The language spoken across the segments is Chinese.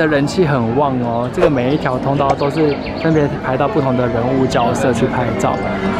的人气很旺哦，这个每一条通道都是分别排到不同的人物角色去拍照。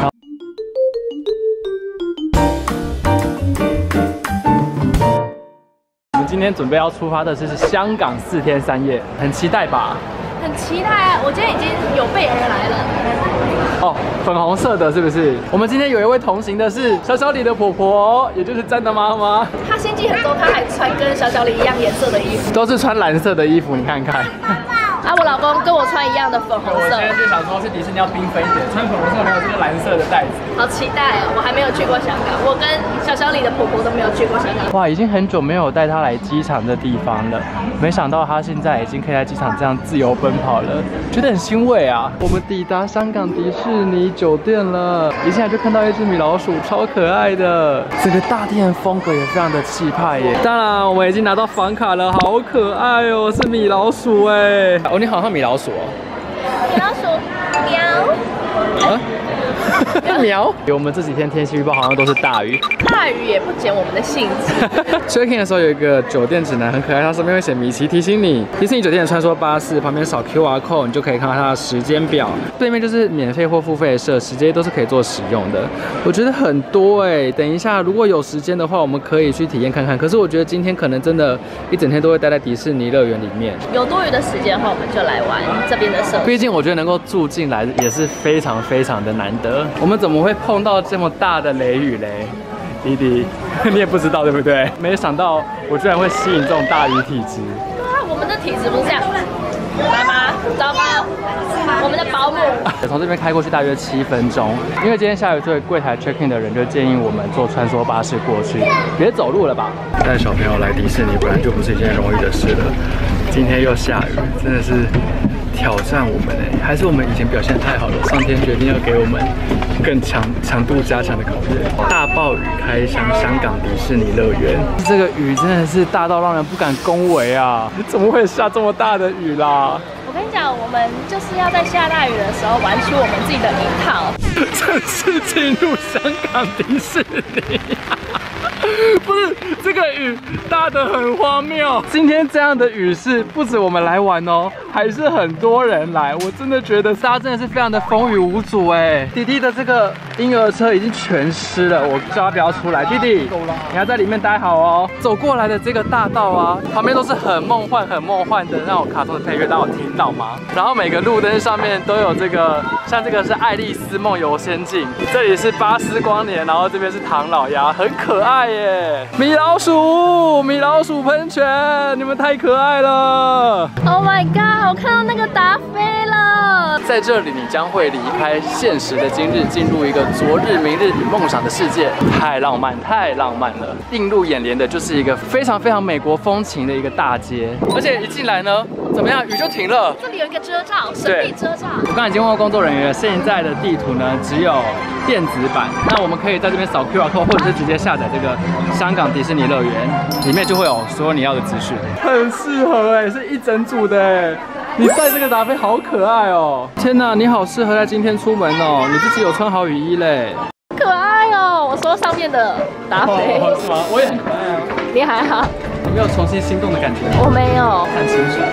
我们今天准备要出发的是香港4天3夜，很期待吧？ 很期待啊！我今天已经有备而来了。 哦，粉红色的是不是？我们今天有一位同行的是小小李的婆婆，也就是詹的妈妈。 她心机很重，她还穿跟小小李一样颜色的衣服， 都是穿蓝色的衣服，你看看。 啊，我老公跟我穿一样的粉红色。 我现在就想说，去迪士尼要缤纷一点，穿粉红色还有这个蓝色的带子。 好期待哦！我还没有去过香港，我跟小小李的婆婆都没有去过香港。 哇，已经很久没有带她来机场的地方了，没想到她现在已经可以在机场这样自由奔跑了，觉得很欣慰啊！我们抵达香港迪士尼酒店了，一进来就看到一只米老鼠，超可爱的，整个大殿风格也非常的气派耶。当然，我们已经拿到房卡了，好可爱哦，是米老鼠哎。哦，你好像米老鼠哦。 米老鼠，喵。 啊？苗。我们这几天天气预报好像都是大雨， 大雨也不减我们的兴致。 check in 的时候有一个酒店指南，很可爱，它上面会写米奇提醒你，迪士尼酒店的穿梭巴士旁边扫 QR code， 你就可以看到它的时间表。对面就是免费或付费的设施，这些都是可以做使用的。我觉得很多哎，等一下如果有时间的话，我们可以去体验看看。可是我觉得今天可能真的一整天都会待在迪士尼乐园里面。 有多余的时间的话，我们就来玩这边的设施。 毕竟我觉得能够住进来也是非常非常的难得。我们怎么会碰到这么大的雷雨嘞？弟弟，你也不知道对不对？没想到我居然会吸引这种大雨体质。 对啊，我们的体质不是这样。妈妈，糟糕，我们的保姆。 从这边开过去大约7分钟，因为今天下雨，所以柜台 check in 的人就建议我们坐穿梭巴士过去，别走路了吧。带小朋友来迪士尼本来就不是一件容易的事了，今天又下雨，真的是挑战我们哎，还是我们以前表现太好了，上天决定要给我们更强度加强的考验。大暴雨开箱香港迪士尼乐园，这个雨真的是大到让人不敢恭维啊！怎么会下这么大的雨啦？ 我跟你讲，我们就是要在下大雨的时候玩出我们自己的一套， 正式进入香港迪士尼。不是这个雨大得很荒谬。今天这样的雨是不止我们来玩哦，还是很多人来。我真的觉得大家真的是非常的风雨无阻哎。弟弟的这个婴儿车已经全湿了，我叫他不要出来。弟弟，你要在里面待好哦。走过来的这个大道啊，旁边都是很梦幻的那种卡通的配乐，大家有听到吗？然后每个路灯上面都有这个，像这个是爱丽丝梦游仙境，这里是巴斯光年，然后这边是唐老鸭，很可爱耶。米老鼠喷泉，你们太可爱了 ！Oh my god！ 我看到那个达菲了。 在这里，你将会离开现实的今日，进入一个昨日、明日与梦想的世界，太浪漫了！映入眼帘的就是一个非常非常美国风情的一个大街，而且一进来呢，怎么样，雨就停了。 这里有一个遮罩，神秘遮罩。 我刚才已经问过工作人员了，现在的地图呢只有电子版，那我们可以在这边扫 QR code， 或者是直接下载这个香港迪士尼乐园，里面就会有所有你要的资讯，很适合哎，是一整组的哎。你带这个达菲好可爱哦！天哪，你好适合在今天出门哦，你自己有穿好雨衣嘞， 可爱哦！我说上面的达菲是吗？我也很可爱啊。 你还好？ 有没有重新心动的感觉？ 我没有， 看清楚。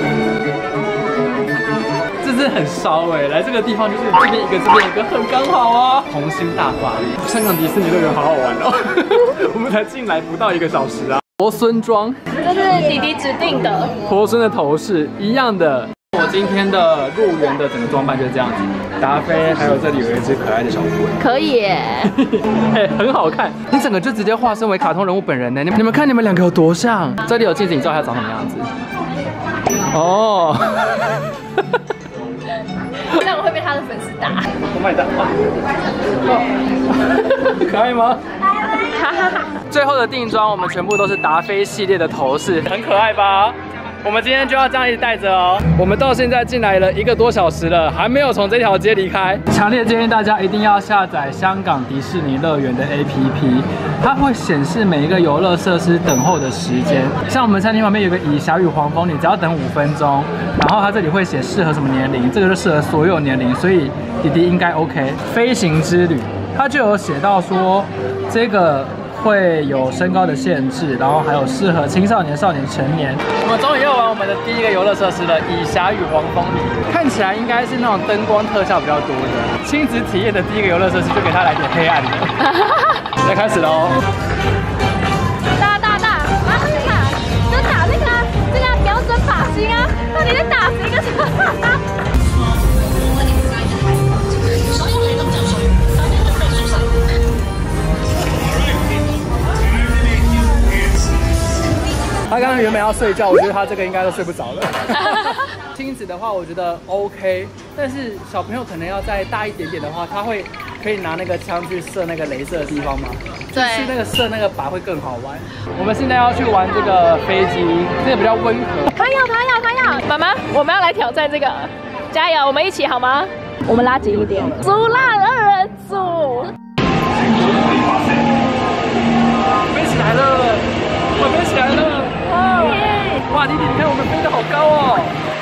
这真的很烧哎！来这个地方就是这边一个，这边一个，很刚好啊！红心大发，香港迪士尼乐园好好玩哦！我们才进来不到1个小时啊。婆孙装， 这是弟弟指定的。 婆孙的头饰一样的。我今天的入园的整个装扮就是这样子，达菲，还有这里有一只可爱的小猪， 可以耶， 哎，很好看，你整个就直接化身为卡通人物本人呢。你们看你们2个有多像，这里有镜子，你知道它长什么样子？哦， 这样我会被他的粉丝打。 我帮你打。可爱吗？最后的定妆，我们全部都是达菲系列的头饰，很可爱吧？我们今天就要这样一直带着哦。我们到现在进来了1个多小时了，还没有从这条街离开。强烈建议大家一定要下载香港迪士尼乐园的 APP， 它会显示每一个游乐设施等候的时间。像我们餐厅旁边有个以小雨黄蜂，你只要等5分钟，然后它这里会写适合什么年龄，这个就适合所有年龄，所以弟弟应该 OK。飞行之旅，它就有写到说这个会有身高的限制，然后还有适合青少年、少年、成年。我们终于要玩我们的第一个游乐设施了——以侠与黄蜂里。看起来应该是那种灯光特效比较多的，亲子体验的第一个游乐设施就给它来点黑暗的。要开始喽！ 大啊，就打这个标准发型啊，到底在打谁个什么？ 他刚刚原本要睡觉，我觉得他这个应该都睡不着了。亲子的话，我觉得 OK， 但是小朋友可能要再大一点点的话，他会可以拿那个枪去射那个雷射的地方吗？对，是那个射那个靶会更好玩。我们现在要去玩这个飞机，这个比较温和。 他要，妈妈，我们要来挑战这个，加油，我们一起好吗？我们拉紧一点，竹篮2人组。 飞起来了，我飞起来了。哇，弟弟，你看我们飞得好高哦！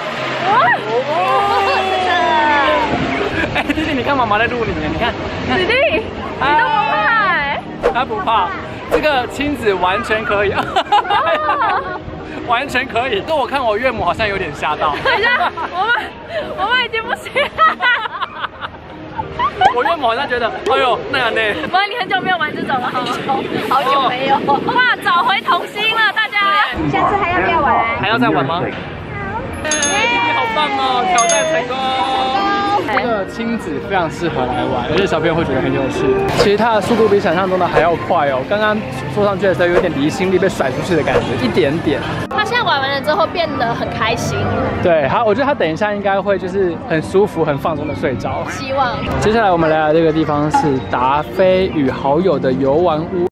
哎，弟弟，你看妈妈在录你，你看， 弟弟，你都不怕哎？ 他不怕，这个亲子完全可以，完全可以。跟我看我岳母好像有点吓到。 等一下，我们已经不行了。 我岳母好像觉得，哎呦，那样呢？ 妈，你很久没有玩这种了，好久没有。哇，找回童心了，大家。下次还要不要玩？ 还要再玩吗？好，你好棒哦，挑战成功。这个亲子非常适合来玩，而且小朋友会觉得很有趣。其实它的速度比想象中的还要快哦。刚刚坐上去的时候有点离心力被甩出去的感觉，一点点。 他现在玩完了之后变得很开心。对， 我觉得他等一下应该会就是很舒服、很放松的睡着。 希望。 接下来我们来的这个地方是达菲与好友的游玩屋。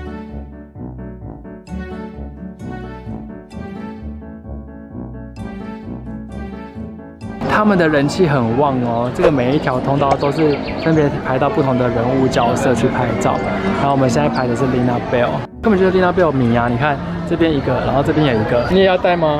他们的人气很旺哦，这个每一条通道都是分别排到不同的人物角色去拍照。然后我们现在拍的是 Lina Bell， 根本就是 Lina Bell 迷啊！你看这边一个，然后这边也一个，你也要带吗？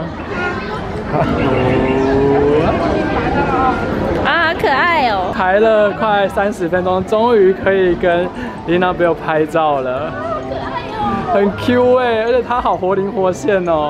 啊，好可爱哦！ 排了快30分钟，终于可以跟 Lina Bell 拍照了， 好可爱哦， 很 Q 哎，而且它好活灵活现哦。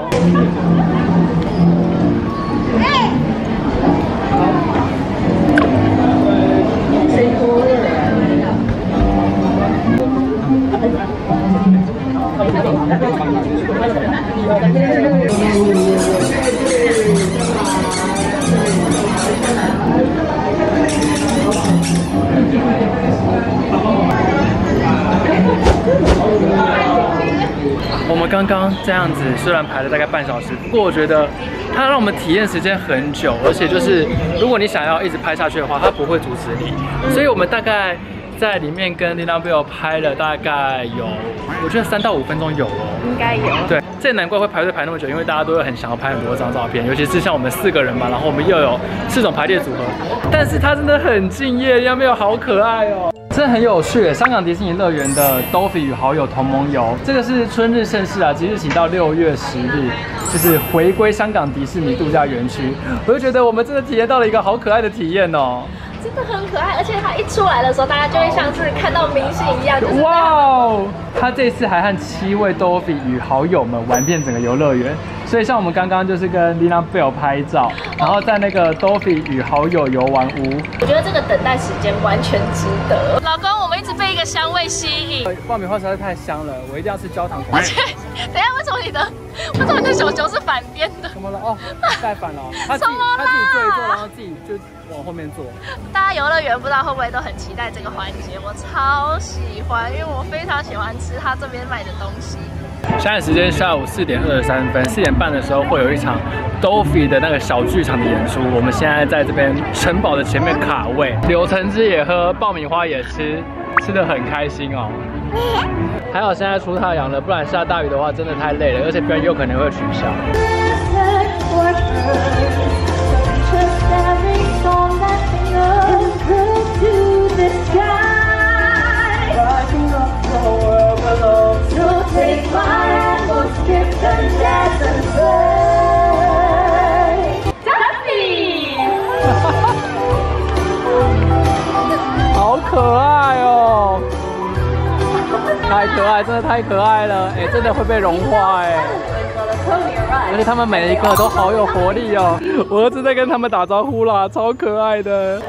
我们刚刚这样子，虽然排了大概半小时，不过我觉得它让我们体验时间很久，而且就是如果你想要一直拍下去的话，它不会阻止你，所以我们大概在里面跟 Lina Bell 拍了大概有，我觉得3到5分钟有哦， 应该有。 对，这也难怪会排队排那么久，因为大家都会很想要拍很多张照片，尤其是像我们4个人嘛，然后我们又有4种排列组合，但是它真的很敬业，Lina Bell好可爱哦。真的很有趣，香港迪士尼乐园的 Doffy 与好友同盟游，这个是春日盛世啊，即日起到6月10日，就是回归香港迪士尼度假园区。我就觉得我们真的体验到了一个好可爱的体验哦， 真的很可爱，而且它一出来的时候，大家就会像是看到明星一样。 哇哦！他这次还和7位 Doffy 与好友们玩遍整个游乐园，所以像我们刚刚就是跟 Lina Bell 拍照，然后在那个 Doffy 与好友游玩屋， 我觉得这个等待时间完全值得。老公，我们一直被一个香味吸引， 爆米花实在太香了，我一定要吃焦糖口味。 而且，等一下，为什么你的手球是反边的？ 怎么了？哦，带反了。他自己做一做，然后自己就往后面做。 大家游乐园不知道会不会都很期待这个环节？我超喜欢，因为我非常喜欢吃他这边卖的东西。 现在时间下午4点23分，4点半的时候会有一场 Doffy 的那个小剧场的演出。我们现在在这边城堡的前面卡位，柳橙汁也喝，爆米花也吃，吃得很开心哦。还好现在出太阳了，不然下大雨的话真的太累了，而且表演有可能会取消。好可爱哦！太可爱来，真的太可爱了，哎，真的会被融化哎。而且他们每一个都好有活力哦。我儿子在跟他们打招呼啦，超可爱的。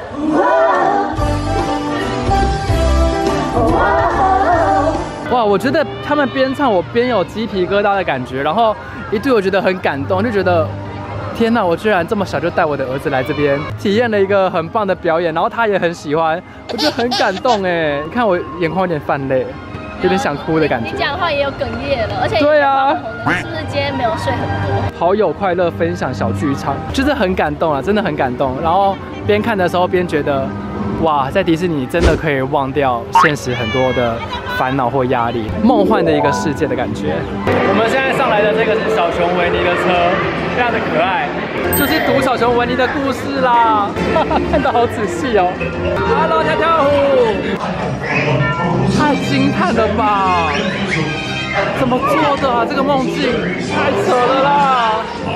哇，我觉得他们边唱我边有鸡皮疙瘩的感觉，然后一度我觉得很感动，就觉得天哪，我居然这么小就带我的儿子来这边体验了一个很棒的表演，然后他也很喜欢，我觉得很感动哎。你看我眼眶有点泛泪，有点想哭的感觉。 你讲话也有哽咽了，而且对啊， 你是不是今天没有睡很多？ 好友快乐分享小剧场，就是很感动啊，真的很感动。然后边看的时候边觉得，哇，在迪士尼真的可以忘掉现实很多的烦恼或压力，梦幻的一个世界的感觉。我们现在上来的这个是小熊维尼的车，非常的可爱，就是读小熊维尼的故事啦。看得好仔细哦。Hello， 跳跳虎，太惊叹了吧！怎么做的啊？这个梦境太扯了啦！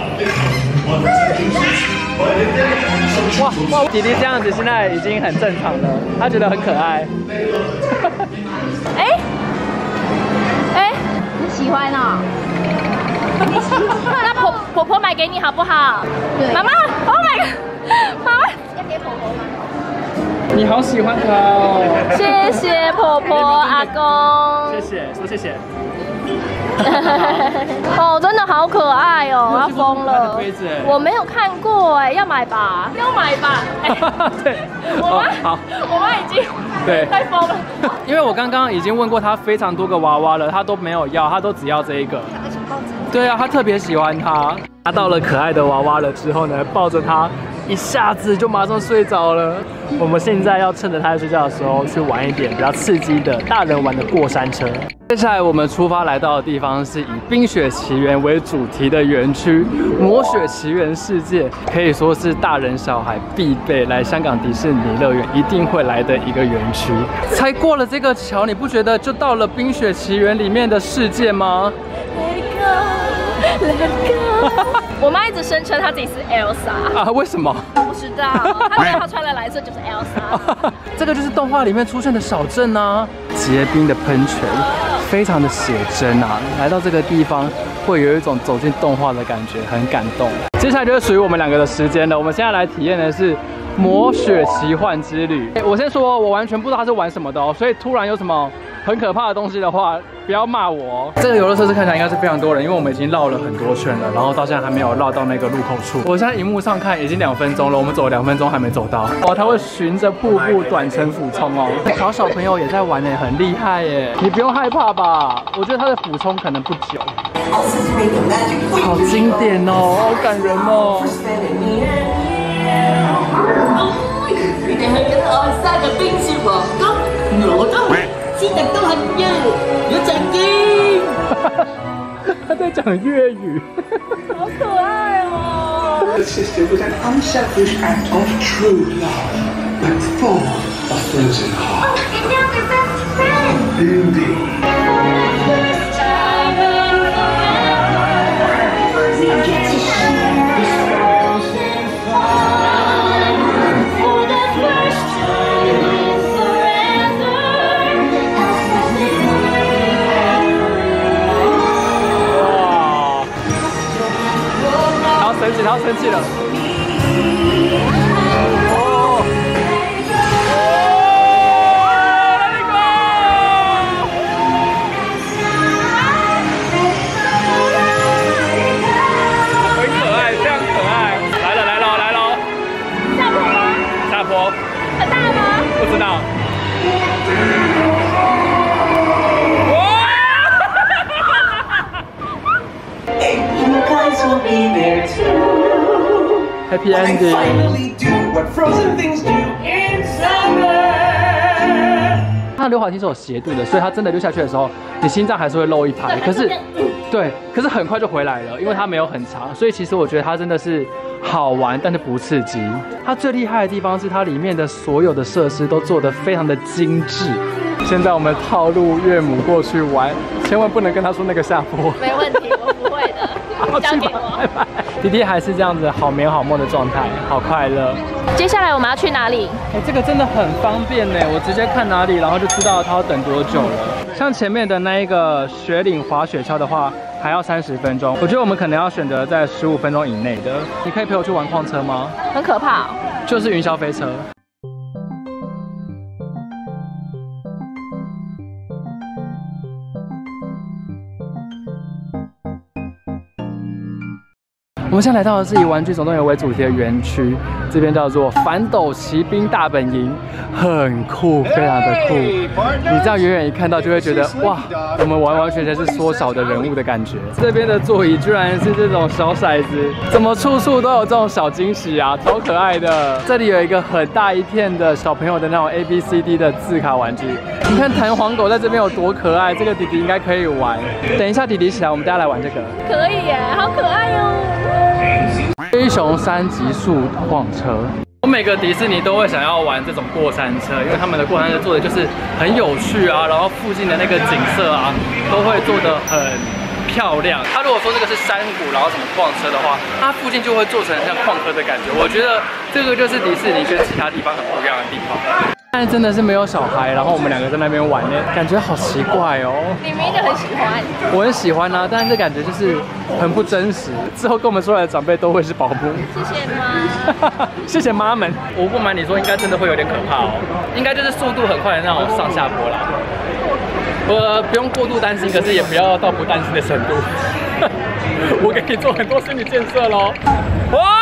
哇，弟弟这样子现在已经很正常了，他觉得很可爱。 哎，你喜欢哦？你喜欢？那婆婆买给你好不好？对。妈妈 ，Oh my god， 妈妈要给婆婆吗？ 你好喜欢他哦！ 谢谢婆婆阿公。 谢谢，说谢谢。 哦，真的好可爱哦，要疯了。我没有看过哎，要买吧？要买吧？ 对， 我妈已经对太疯了。 因为我刚刚已经问过他非常多个娃娃了，他都没有要，他都只要这一个。对啊，他特别喜欢它。拿到了可爱的娃娃了之后呢，抱着它一下子就马上睡着了。我们现在要趁着他在睡觉的时候去玩一点比较刺激的大人玩的过山车。接下来我们出发来到的地方是以《冰雪奇缘》为主题的园区——魔雪奇缘世界，可以说是大人小孩必备来香港迪士尼乐园一定会来的一个园区。才过了这个桥，你不觉得就到了《冰雪奇缘》里面的世界吗？ 我妈一直声称她自己是 Elsa 啊？为什么？ 不知道，她觉得她穿的蓝色就是 Elsa。 这个就是动画里面出现的小镇啊，结冰的喷泉，非常的写真啊。来到这个地方，会有一种走进动画的感觉，很感动。接下来就是属于我们两个的时间了，我们现在来体验的是魔雪奇幻之旅。我先说，我完全不知道它是玩什么的哦，所以突然有什么很可怕的东西的话，不要骂我哦。这个游乐设施看起来应该是非常多人，因为我们已经绕了很多圈了，然后到现在还没有绕到那个入口处。我现在荧幕上看已经2分钟了，我们走了2分钟还没走到。哦，它会循着瀑布短程俯冲哦。小朋友也在玩耶，很厉害耶！你不用害怕吧？我觉得它的俯冲可能不久。好经典哦，好感人哦。 你哋去緊愛沙嘅冰雪皇宮，我都斯特都係一，有陣見。 他在讲粤语， 好可愛哦。 The sister was an unselfish act of true love, but full of frozen heart. And now they're best friends. Indeed. We get to share this frozen fun for the first time in forever. Elsa 哇！他要生气，他要生气了。 很大吗？ 不知道。 You guys will be there too. Happy I ending. finally do what frozen things do in summer. 它的溜滑梯是有斜度的，所以它真的溜下去的时候，你心脏还是会漏一拍。可是，对，可是很快就回来了，因为它没有很长，所以其实我觉得它真的是好玩，但是不刺激。它最厉害的地方是它里面的所有的设施都做得非常的精致。现在我们套路岳母过去玩，千万不能跟他说那个下坡。 没问题，我不会的。 交给我。 拜拜。弟弟还是这样子好眠好梦的状态，好快乐。 接下来我们要去哪里？ 哎，这个真的很方便呢，我直接看哪里，然后就知道它要等多久了。像前面的那一个雪岭滑雪橇的话，还要30分钟。我觉得我们可能要选择在15分钟以内的。你可以陪我去玩矿车吗？ 很可怕哦。 就是云霄飞车。我们现在来到的是以玩具总动员为主题的园区，这边叫做反斗奇兵大本营，很酷，非常的酷。你这样远远一看到，就会觉得哇，我们完完全全是缩小的人物的感觉。这边的座椅居然是这种小骰子，怎么处处都有这种小惊喜啊，超可爱的。这里有一个很大一片的小朋友的那种 ABCD 的字卡玩具，你看弹簧狗在这边有多可爱，这个弟弟应该可以玩。等一下弟弟起来，我们大家来玩这个。 可以耶，好可爱哦。 飞熊3极速矿车，我每个迪士尼都会想要玩这种过山车，因为他们的过山车做的就是很有趣啊，然后附近的那个景色啊，都会做得很漂亮。他如果说这个是山谷，然后什么矿车的话，它附近就会做成像矿车的感觉。我觉得这个就是迪士尼跟其他地方很不一样的地方。但真的是没有小孩，然后我们2个在那边玩呢，感觉好奇怪哦。 你明明就很喜欢， 我很喜欢啊，但是感觉就是很不真实。之后跟我们出来的长辈都会是保姆。 谢谢妈。 谢谢妈们。我不瞒你说，应该真的会有点可怕哦，应该就是速度很快的那种上下坡啦。我不用过度担心，可是也不要到不担心的程度。我给你做很多心理建设咯。哇！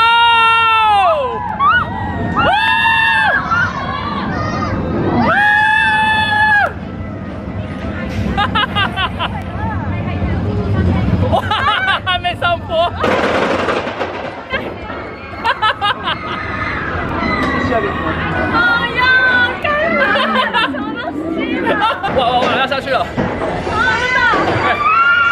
还没上坡。 哎呀，干嘛？什么东西？ 哇，要下去了。 真的。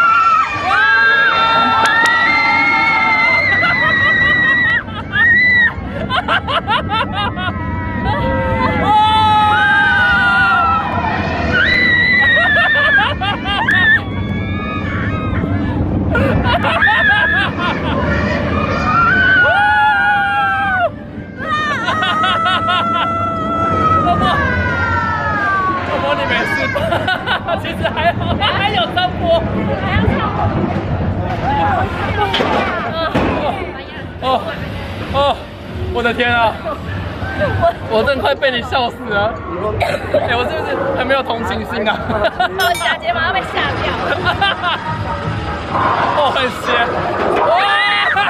其实还好，还有上坡， 还要上坡。 哦，我的天啊！我真的快被你笑死了。哎，我是不是很没有同情心啊？ 我假睫毛要被吓掉。 哦，很邪。哇！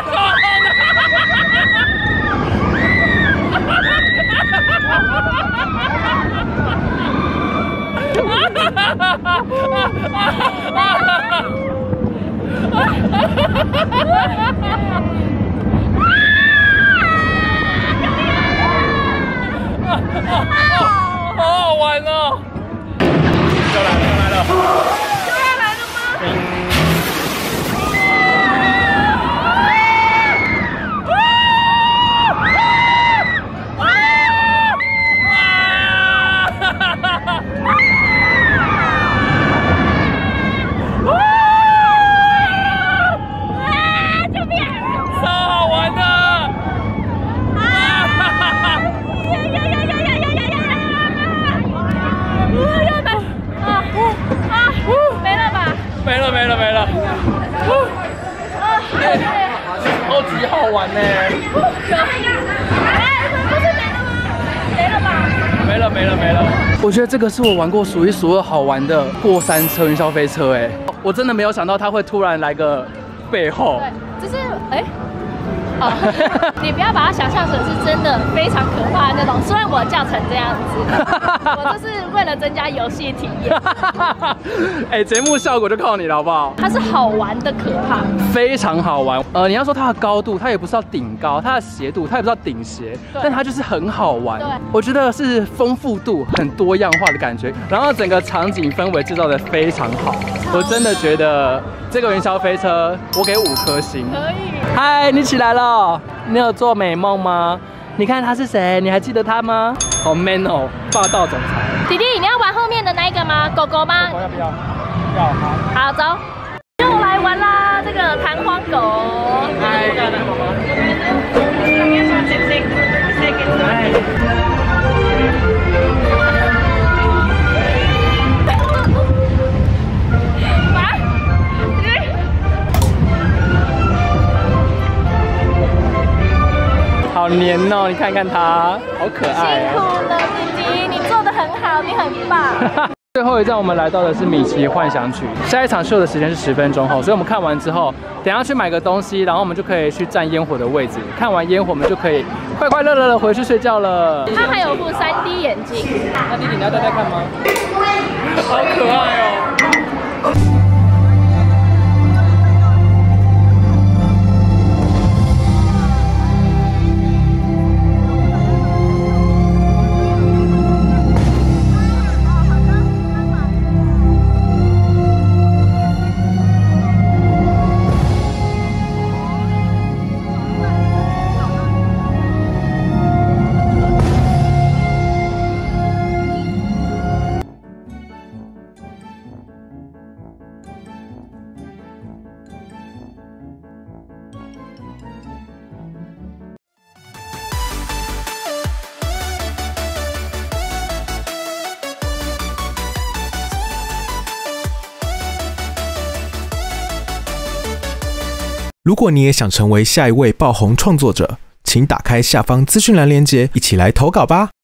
好好玩哦！又来了！ 又要来了吗？ 没了！超级好玩呢！没了！我觉得这个是我玩过数一数二好玩的过山车云霄飞车哎，我真的没有想到它会突然来个背后。 对，就是哦，你不要把它想象成是真的非常可怕的那种。虽然我叫成这样子，我就是为了增加游戏体验。 哎，节目效果就靠你了，好不好？ 它是好玩的可怕， 非常好玩。你要说它的高度，它也不是要顶高；它的斜度，它也不是要顶斜，但它就是很好玩。 对， 我觉得是丰富度很多样化的感觉，然后整个场景氛围制造的非常好。我真的觉得这个云霄飞车，我给5颗星。 可以。 嗨，你起来了？你有做美梦吗？你看他是谁？你还记得他吗？好 man 哦，霸道总裁。 弟弟，你要玩后面的那一个吗？狗狗吗？ 要不要？要。 好，走。又来玩啦，这个弹簧狗。 好黏哦，你看看它，好可爱辛苦了，弟弟，你做得很好，你很棒。 最后一站，我们来到的是米奇幻想曲。下一场秀的时间是10分钟后，所以我们看完之后，等一下去买个东西，然后我们就可以去站烟火的位置。看完烟火，我们就可以快快乐乐的回去睡觉了。 它还有副3D 眼镜。 那弟弟你要戴戴看吗？好可爱哦！ 如果你也想成为下一位爆红创作者，请打开下方资讯栏连结，一起来投稿吧。